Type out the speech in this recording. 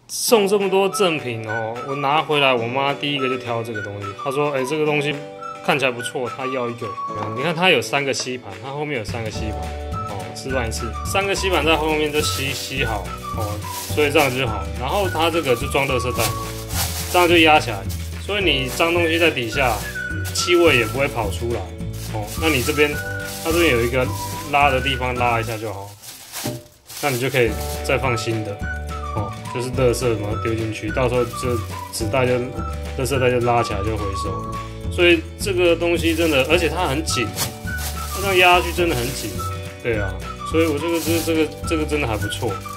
送这么多赠品哦，我拿回来，我妈第一个就挑这个东西。她说：“这个东西看起来不错，她要一个。你看，它有3个吸盘，它后面有3个吸盘。哦，示范一次，3个吸盘在后面就吸好哦，所以这样就好。然后它这个就装垃圾袋，这样就压起来，所以你脏东西在底下，气味也不会跑出来。哦，那你这边它这边有一个拉的地方，拉一下就好。那你就可以再放新的。”哦，就是垃圾什么丢进去，到时候这纸袋就垃圾袋就拉起来就回收，所以这个东西真的，而且它很紧，它这样压下去真的很紧，对啊，所以我这个真的还不错。